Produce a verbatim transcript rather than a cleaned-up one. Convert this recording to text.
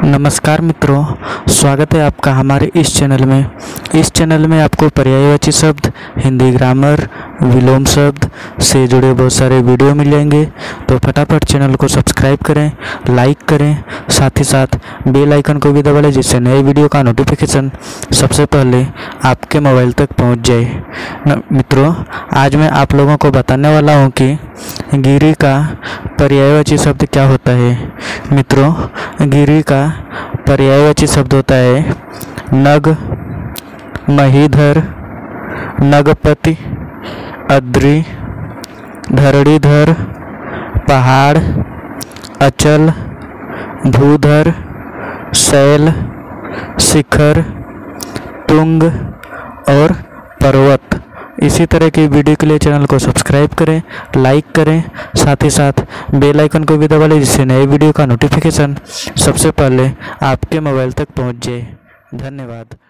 नमस्कार मित्रों, स्वागत है आपका हमारे इस चैनल में। इस चैनल में आपको पर्यायवाची शब्द, हिंदी ग्रामर, विलोम शब्द से जुड़े बहुत सारे वीडियो मिल जाएंगे। तो फटाफट चैनल को सब्सक्राइब करें, लाइक करें, साथ ही साथ बेल आइकन को भी दबा लें, जिससे नए वीडियो का नोटिफिकेशन सबसे पहले आपके मोबाइल तक पहुंच जाए। मित्रों, आज मैं आप लोगों को बताने वाला हूं कि गिरी का पर्यायवाची शब्द क्या होता है। मित्रों, गिरी का पर्यायवाची शब्द होता है नग, महीधर, नगपति, अद्रि, धरणीधर, पहाड़, अचल, भूधर, शैल, शिखर, तुंग और पर्वत। इसी तरह की वीडियो के लिए चैनल को सब्सक्राइब करें, लाइक करें, साथ ही साथ बेल आइकन को भी दबा लें, जिससे नए वीडियो का नोटिफिकेशन सबसे पहले आपके मोबाइल तक पहुंच जाए। धन्यवाद।